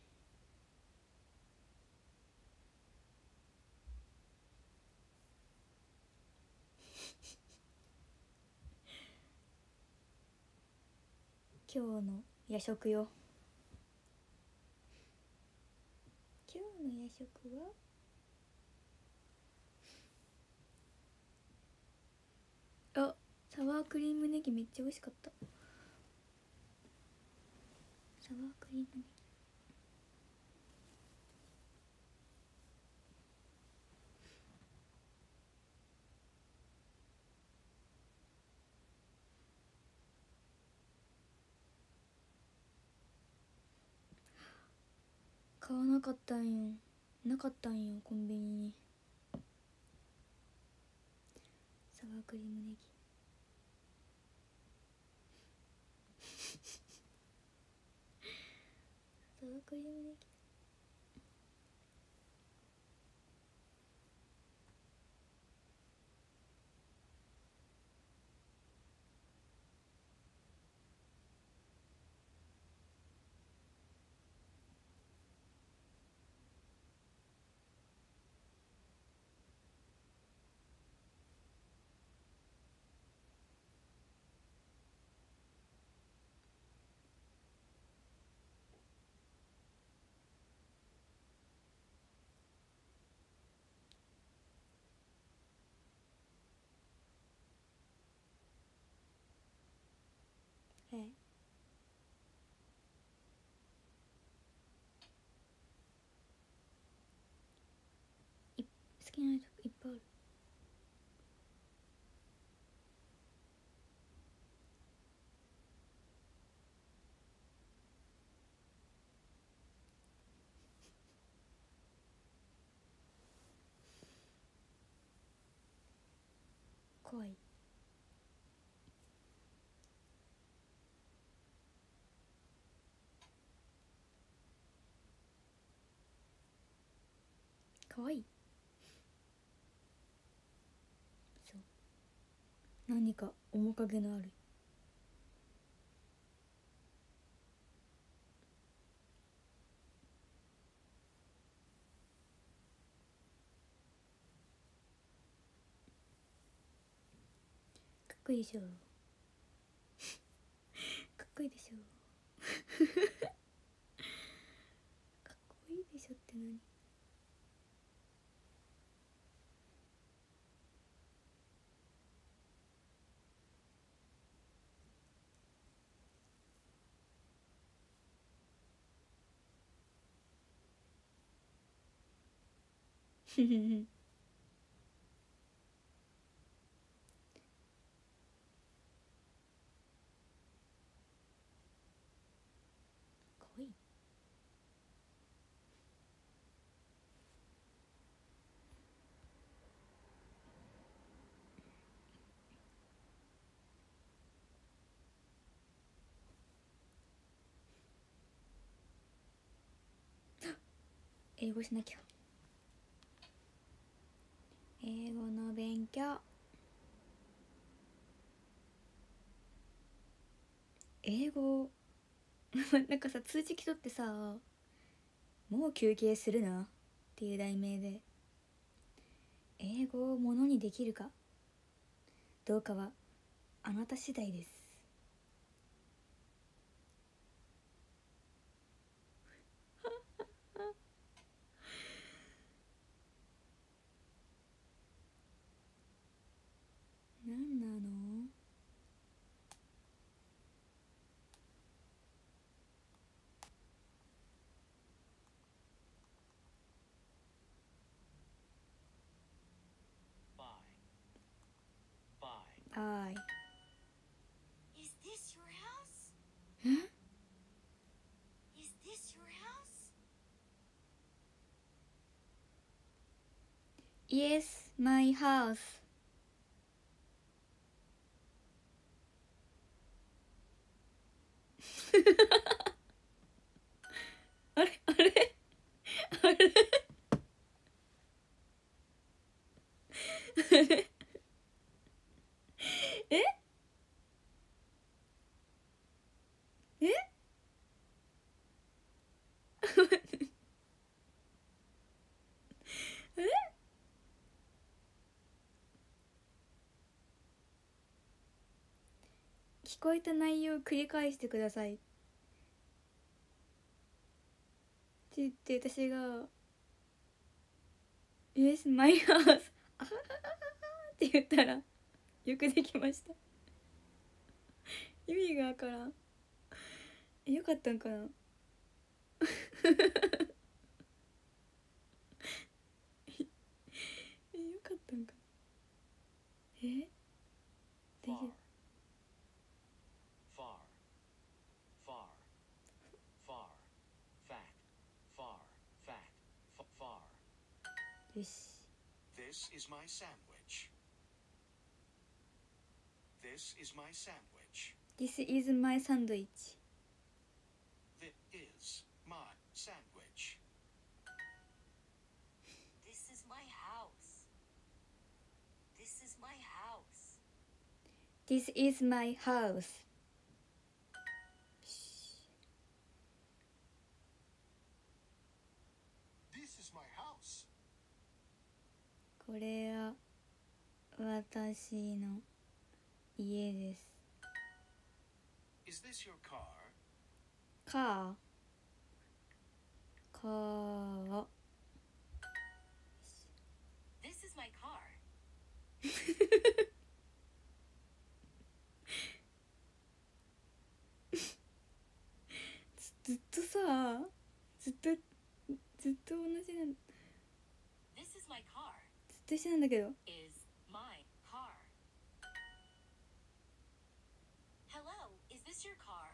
今日の夜食よ。今日の夜食はあ、サワークリームネギめっちゃ美味しかった。サワークリームネギ。 買わなかったんよ。なかったんよコンビニに。サワークリームネギサワークリームネギ。好きな人いっぱいある。怖い。怖い。そう、何か面影のある。かっこいいでしょかっこいいでしょかっこいいでしょって何。ふふふかわいい。英語しなきゃ。英語の勉強。英語なんかさ、通知来とってさ、もう休憩するなっていう題名で、英語をものにできるかどうかはあなた次第です。なんなの。はい。 Is this your house? え Is this your house? Yes, my house. あれあれあれええ聞こえた内容を繰り返してくださいって言って私が「イエスマイハウス」あはははって言ったらよくできました。意味がわからん。よかったんかな。よかったんかな。大丈夫。 Far, far, far, fat, far, This is my sandwich. This is my sandwich. This is my sandwich. This is my sandwich. This is my house. This is my house. This is my house. This is my house. これは私の家です。 Is this your car? カー This is my car. ずっとさ、ずっと同じなん、 This is my car. ずっと一緒なんだけど。 Is my car. Hello, is this your car?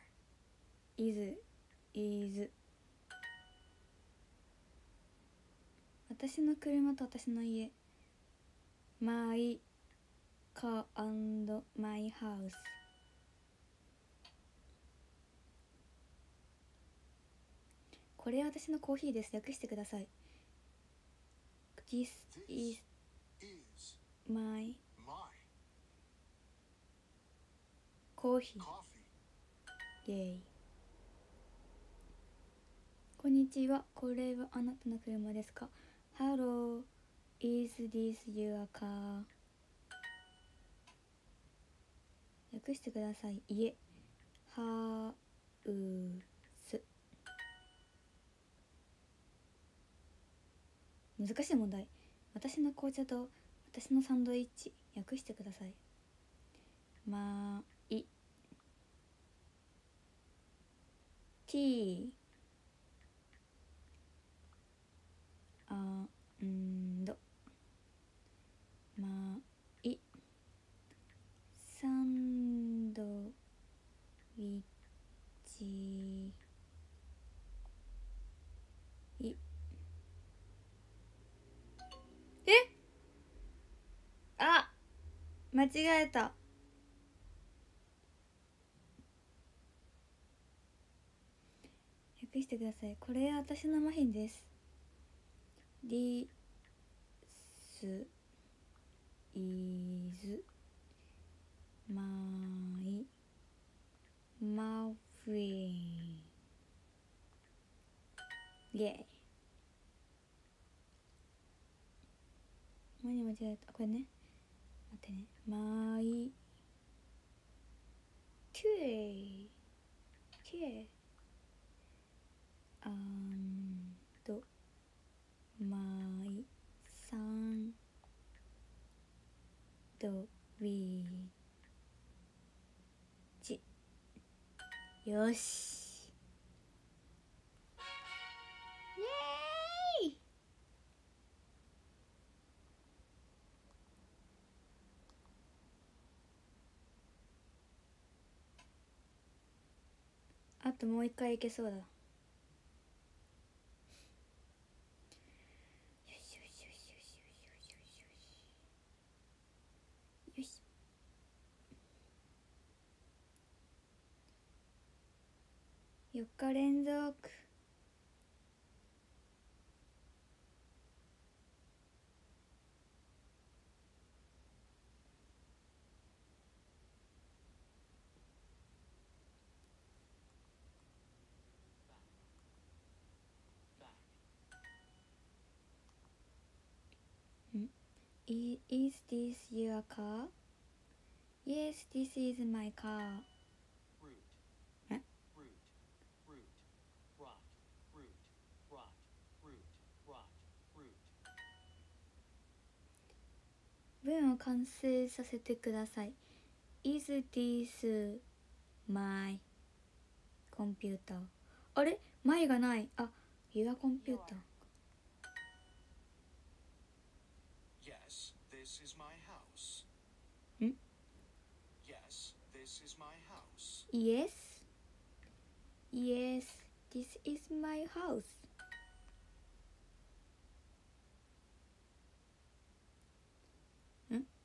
is 私の車と私の家。My car and my house。これは私のコーヒーです。略してください。This is Is my my コーヒー。 coffee. イェイ。こんにちは。これはあなたの車ですか？ Hello, is this your car? 略してください。家。ハウス。難しい問題。私の紅茶と私のサンドイッチ。訳してください。まい。ティー。アンド。まい。サンドイッチ。あ、間違えた。訳してください。これ私のマフィンです。This is my muffin。イェイ。何間違えた？これね。待ってね。マイキュエキュエアンドマイサンドウィッチ。よし。イエーイ。あともう一回いけそうだ。よしよしよしよしよしよしよしよし。4日連続。Is this your car? Yes, this is my car. Root. Huh? Root. Root. Rot. Root. Rot. Root. Rot. Root. 文を完成させてください。Is this my computer? あれ？ my がない。あ、your computer。 Yes, this is my house. ん？ Yes, this is my house. Yes. Yes, this is my house.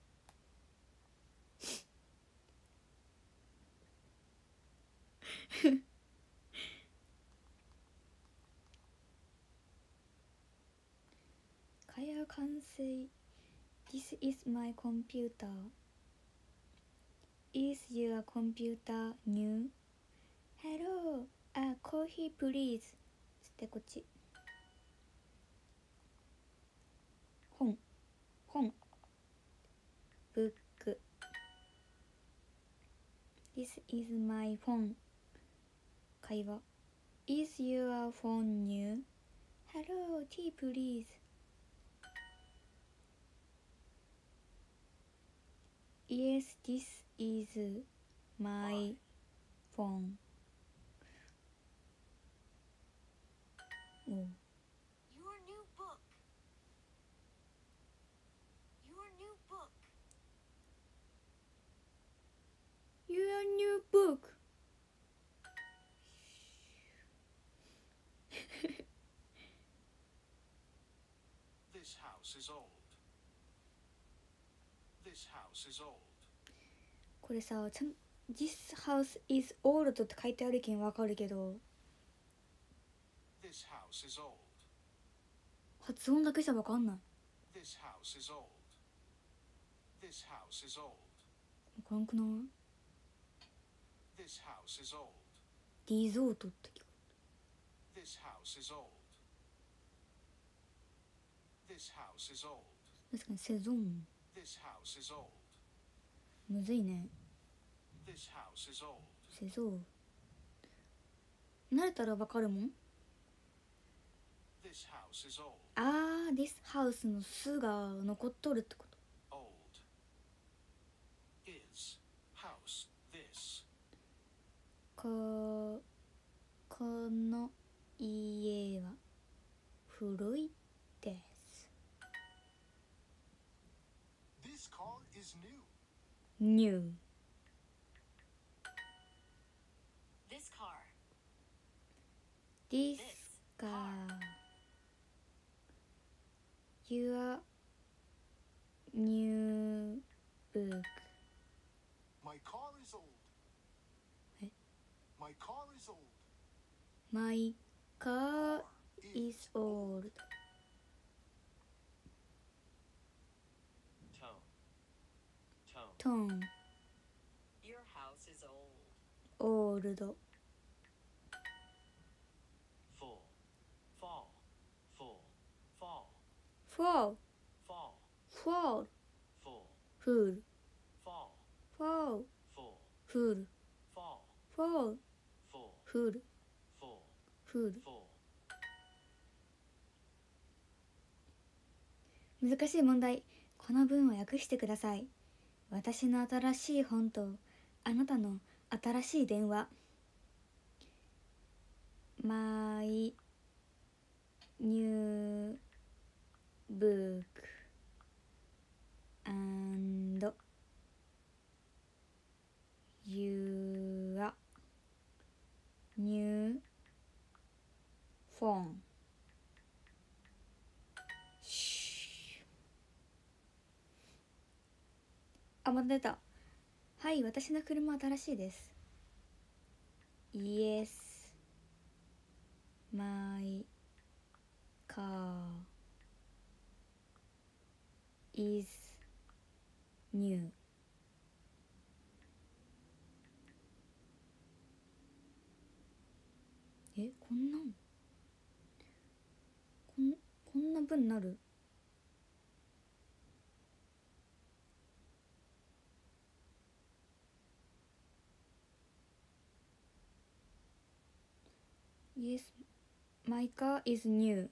会話完成。 This is my computer. Is your computer new? Hello. Coffee please. つってこっち。本。ブック。 This is my phone. 会話。Is your phone new? Hello, tea please. Yes, this is my phone. おう。 Your new book. Your new book. Your new book. This house is old. This house is old. これさ、This house is old って書いてあるけんわかるけど、 This This house is old. 発音だけじゃわかんない。 This house is old. This house is old. わからんくない？ This house is old. リゾートって聞こ This house is old. This house is old. える。確かにセゾン。 This house is old. むずいね。 This house is old. セゾー。慣れたらわかるもん。 This house is old. あー、this house の巣が残っとるってこと。 Old. Is. House. This. この家は古いです。 This car is new. new This car. this This car car. your new book My car is old. Eh? My car is old. my car is old Tone. tone Your house is old. old Full. Fall. Full. Fall. fall Fall. fall Full. full Fall. fall Full. full Fall. fall Full. full Full. full Full. 難しい問題。この文を訳してください。私の新しい本とあなたの新しい電話。My new book and your new phone。あ、また出た。はい、私の車は新しいです。Yes, my car is new. こんなんこんな文になる。Yes, my car is new.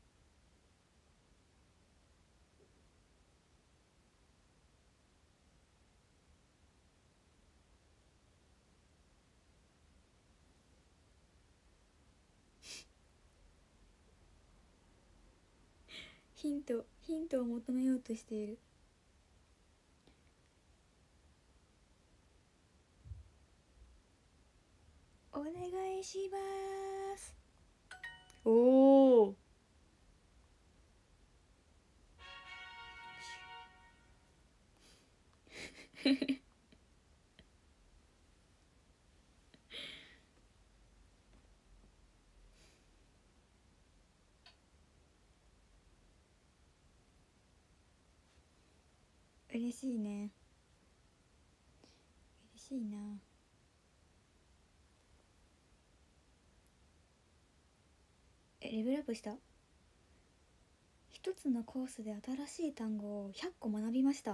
ヒントを求めようとしている。お願いします。おお。嬉しいね。嬉しいな。レベルアップした。一つのコースで新しい単語を100個学びました。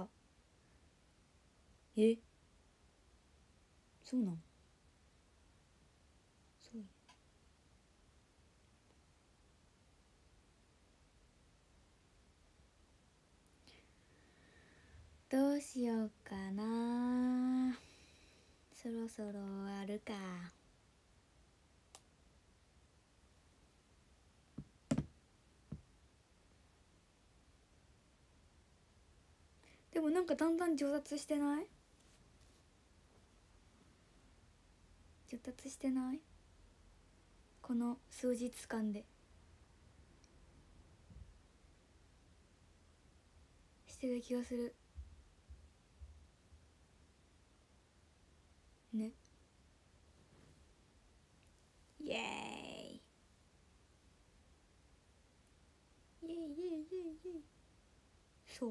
そうなん？そう。どうしようかな。そろそろ終わるか。でもなんかだんだん上達してない？上達してない？この数日間でしてる気がするね。イエーイ。 そう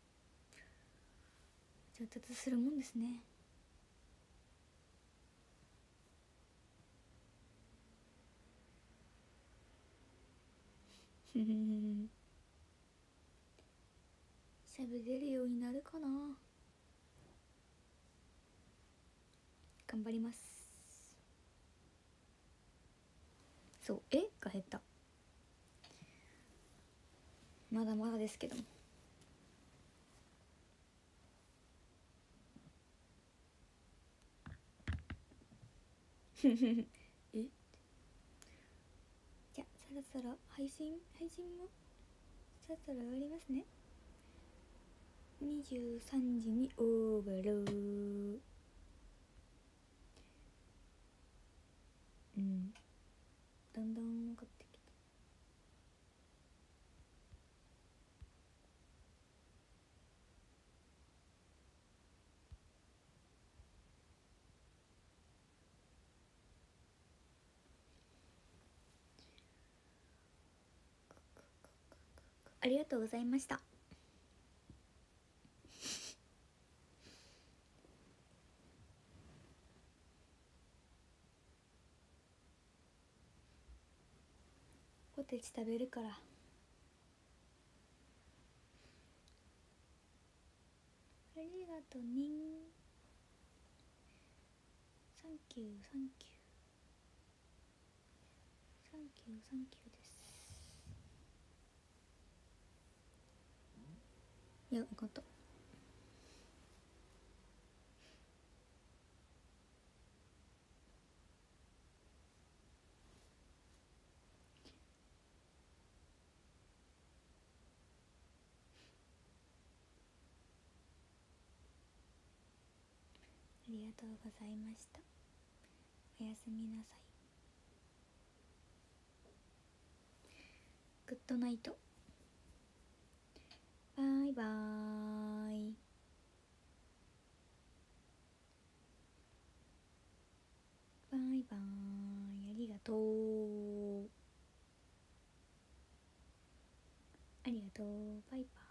上達するもんですね。喋れるようになるかな。頑張ります。そうが減った。まだまだですけども。じゃあそろそろ配信もそろそろ終わりますね。23時に終わる。だんだん分かってきた。ありがとうございました。ポテチ食べるから。ありがとうね。サンキューサンキューサンキューサンキューです。いや、分かった。ありがとうございました。おやすみなさい。グッドナイト。バイバーイ。バイバーイ。ありがとう。ありがとう。バイバーイ。